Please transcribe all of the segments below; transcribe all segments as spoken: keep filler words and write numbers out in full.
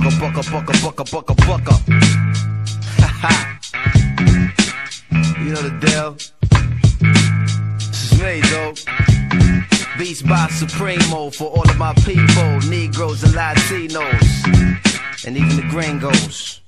bucka, bucka, bucka, bucka, bucka, bucka. Haha. You know the deal. This is me, though. Beats by Supremo for all of my people, Negroes and Latinos, and even the gringos.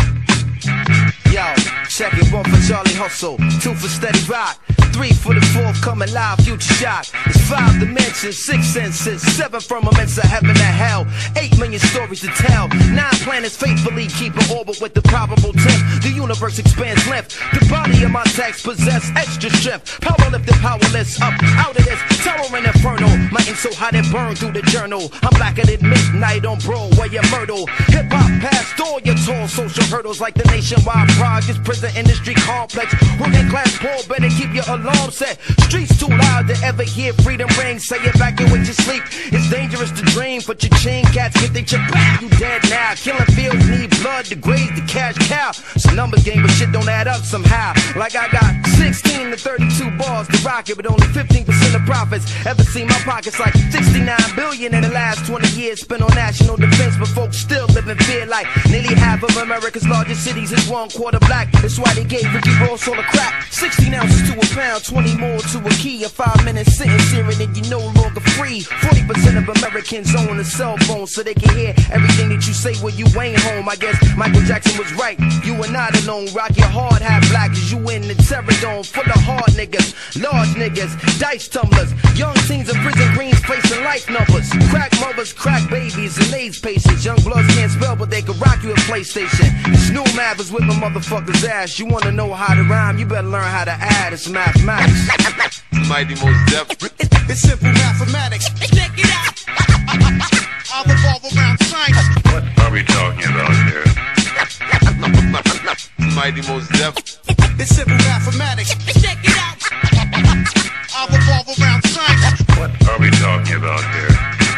Yo, check it, one for Charlie Hustle, two for Steady Rock, three for the forthcoming live Future Shock. It's five dimensions, six senses, seven firmaments of heaven and hell, eight million stories to tell, nine planets faithfully keep an orbit with the probable tenth. The universe expands length, the body of my text possess extra strength. Power lifted, powerless, up out of this terror and inferno. My ink so hot it burned through the journal. I'm blacker than midnight on Broadway and Myrtle. Hip hop past all your tall social hurdles like the nationwide projects, prison industry complex. Working class poor, better keep your alarm set. Streets too loud to ever hear freedom ring. Say it back in with your sleep. It's dangerous to dream, but your chain cats get their chip back. You dead now. Killing fields need blood to graze the cash cow. It's a numbers game, but shit don't add up somehow. Like I got sixteen to thirty-two bars to rock it, but only fifteen percent of profits. Ever seen my pockets like sixty-nine billion in the last twenty years spent on national defense, but folks still live in fear like nearly half of America's largest cities is one quarter black. That's why they gave Ricky Ross all the crack. sixteen ounces to a pound, twenty more to a key. A five minute sentence here and then you're no longer free. forty percent of Americans own a cell phone so they can hear everything that you say when you ain't home. I guess Michael Jackson was right. You are not alone. Rock your hard hat black as you in the terror dome. Full of hard niggas, large niggas, dice tumblers, young teens of prison greens facing life numbers. Crack mothers, crack babies, and AIDS patients. Young bloods can't spell, but they can rock you a PlayStation. New math is whipping motherfuckers' ass. You wanna know how to rhyme? You better learn how to add. It's mathematics. Mighty Most Def. It's simple mathematics. Check it out. I'll revolve around science. What are we talking about here? Mighty Most Def. It's simple mathematics. Check it out. I'll revolve around science. What are we talking about here?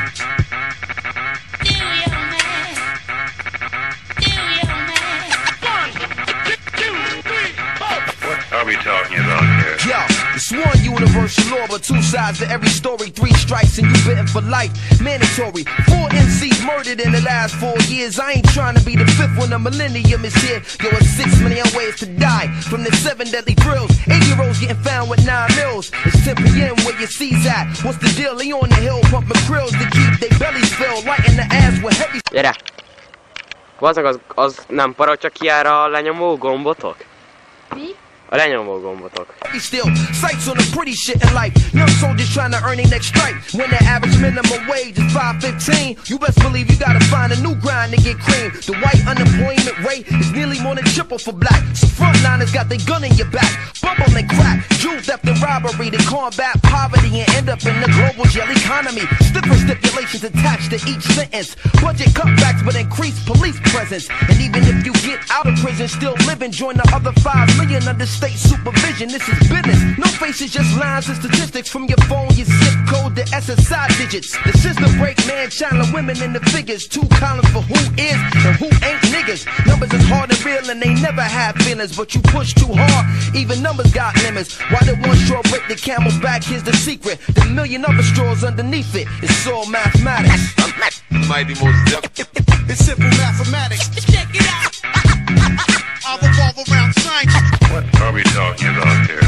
What are we talking about here? Yo, it's one universal law, but two sides to every story. Three strikes and you bitten for life. Mandatory. Four M Cs murdered in the last four years. I ain't trying to be the fifth when the millennium is here. Yo, it's six million ways to die from the seven deadly thrills. Eight year olds getting found with nine mils. It's ten P M where your C's at. What's the deal? They on the hill pumping krills to keep their bellies filled. Lighting the ass with heavy. Gyere! Vazag az, az nem para, csak kiára a lenyomó gombotok? Mi? A lenyomó gombotok. Still, sights on the pretty shit in life. Young soldiers trying to earn their next stripe. When the average minimum wage is five fifteen, you best believe you gotta find a new grind to get cream. The white unemployment rate is nearly more than triple for black. So frontliners got their gun in your back. Bubble and crack, jewel theft and robbery to combat poverty and end up in the global jail economy. Stiffer stipulations attached to each sentence. Budget cutbacks but increased police presence. And even if you get out of prison, still living, join the other five million under state supervision. This is business. No faces, just lines and statistics from your phone, your zip code, the S S I digits. The system break man, channeling women in the figures. Two columns for who is and who ain't niggas. Numbers is hard and real and they never have feelings, but you push too hard, even numbers got limits. Why did one straw break the camel's back? Here's the secret. The million other straws underneath it. It's all mathematics. Mighty Most Def. It's simple mathematics. Check it out. I'll revolve around science. What are we talking about here?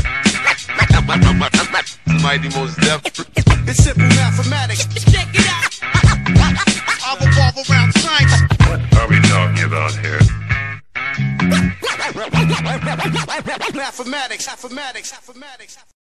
Mighty Most Def. It's simple mathematics. Check it out. I'll revolve around science. What are we talking about here? Mathematics, mathematics, mathematics.